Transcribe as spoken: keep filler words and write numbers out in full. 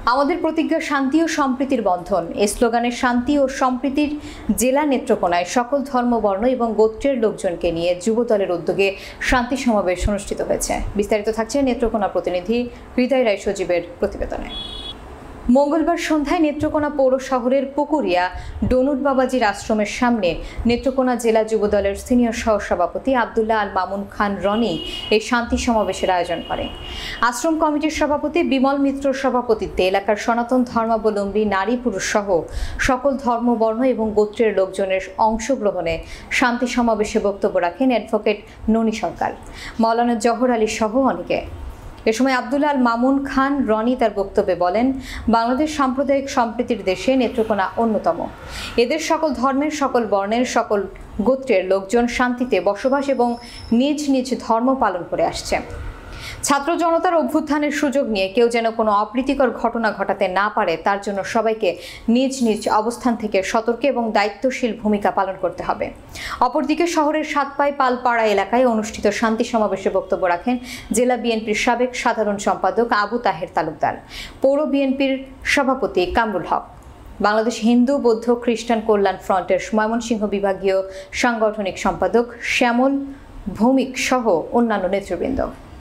আমাদের প্রতিজ্ঞা শান্তি ও সম্প্রীতির বন্ধন এই স্লোগানে শান্তি ও সম্প্রীতির জেলা নেত্রকোনায় সকল ধর্ম বর্ণ এবং গোত্রের লোকজনকে নিয়ে যুবদলের উদ্যোগে শান্তি সমাবেশ অনুষ্ঠিত হয়েছে। বিস্তারিত থাকছে নেত্রকোনা প্রতিনিধি হৃদয় রায় সজীবের প্রতিবেদনে। মঙ্গলবার সন্ধ্যায় নেত্রকোনা পৌর শহরের পুকুরিয়া ডনুট বাবাজির আশ্রমের সামনে নেত্রকোনা জেলা যুবদলের সিনিয়র সহসভাপতি আব্দুল্লাহ আল মামুন খান রনি এই শান্তি সমাবেশের আয়োজন করে। আশ্রম কমিটির সভাপতি বিমল মিত্রর সভাপতিত্বে এলাকার সনাতন ধর্মাবলম্বী নারী পুরুষ সহ সকল ধর্ম বর্ণ এবং গোত্রের লোকজনের অংশগ্রহণে শান্তি সমাবেশে বক্তব্য রাখেন অ্যাডভোকেট ননী সরকার, মাওলানা জহর আলী সহ অনেকে। এ সময় আব্দুল্লাহ আল মামুন খান রনি তার বক্তব্যে বলেন, বাংলাদেশ সাম্প্রদায়িক সম্প্রীতির দেশে নেত্রকোনা অন্যতম। এদের সকল ধর্মের, সকল বর্ণের, সকল গোত্রের লোকজন শান্তিতে বসবাস এবং নিজ নিজ ধর্ম পালন করে আসছে। ছাত্র জনতার অভ্যুত্থানের সুযোগ নিয়ে কেউ যেন কোনো অপ্রীতিকর ঘটনা ঘটাতে না পারে তার জন্য সবাইকে নিজ নিজ অবস্থান থেকে সতর্ক এবং দায়িত্বশীল ভূমিকা পালন করতে হবে। অপরদিকে শহরের সাতপাই পালপাড়া এলাকায় অনুষ্ঠিত শান্তি সমাবেশে বক্তব্য রাখেন জেলা বিএনপির সাবেক সাধারণ সম্পাদক আবু তাহের তালুকদার, পৌর বিএনপির সভাপতি কামরুল হক, বাংলাদেশ হিন্দু বৌদ্ধ খ্রিস্টান কল্যাণ ফ্রন্টের ময়মনসিংহ বিভাগীয় সাংগঠনিক সম্পাদক শ্যামল ভৌমিক সহ অন্যান্য নেতৃবৃন্দ।